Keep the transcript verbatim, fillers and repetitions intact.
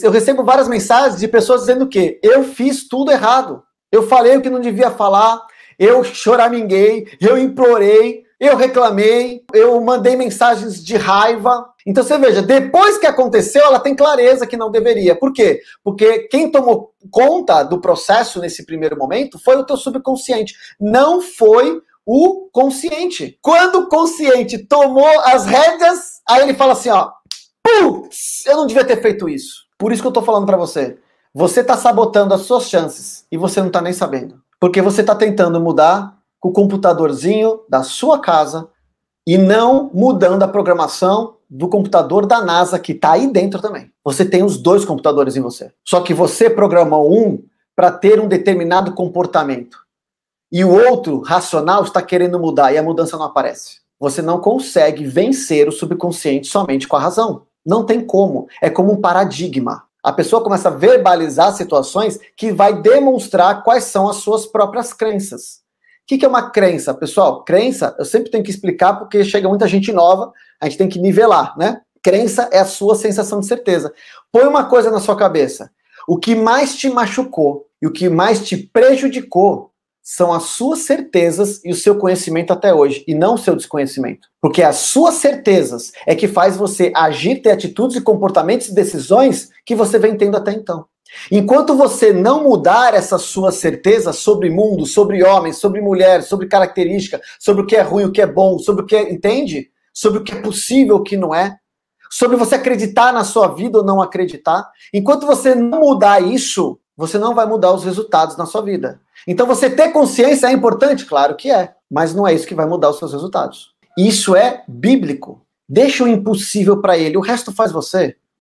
eu recebo várias mensagens de pessoas dizendo que eu fiz tudo errado. Eu falei o que não devia falar, eu choraminguei, eu implorei, eu reclamei, eu mandei mensagens de raiva. Então você veja, depois que aconteceu, ela tem clareza que não deveria. Por quê? Porque quem tomou conta do processo nesse primeiro momento foi o teu subconsciente, não foi o consciente. Quando o consciente tomou as rédeas, aí ele fala assim, ó, putz, eu não devia ter feito isso. Por isso que eu tô falando pra você. Você tá sabotando as suas chances e você não tá nem sabendo. Porque você tá tentando mudar com o computadorzinho da sua casa e não mudando a programação do computador da NASA que tá aí dentro também. Você tem os dois computadores em você. Só que você programou um para ter um determinado comportamento. E o outro, racional, está querendo mudar e a mudança não aparece. Você não consegue vencer o subconsciente somente com a razão. Não tem como. É como um paradigma. A pessoa começa a verbalizar situações que vai demonstrar quais são as suas próprias crenças. O que é uma crença? Pessoal, crença, eu sempre tenho que explicar porque chega muita gente nova, a gente tem que nivelar, né? Crença é a sua sensação de certeza. Põe uma coisa na sua cabeça. O que mais te machucou e o que mais te prejudicou são as suas certezas e o seu conhecimento até hoje, e não o seu desconhecimento. Porque as suas certezas é que faz você agir, ter atitudes e comportamentos e decisões que você vem tendo até então. Enquanto você não mudar essas suas certezas sobre mundo, sobre homens, sobre mulheres, sobre característica, sobre o que é ruim, o que é bom, sobre o que é, entende? Sobre o que é possível, o que não é, sobre você acreditar na sua vida ou não acreditar, enquanto você não mudar isso, você não vai mudar os resultados na sua vida. Então você ter consciência é importante? Claro que é, mas não é isso que vai mudar os seus resultados. Isso é bíblico. Deixa o impossível para ele, o resto faz você.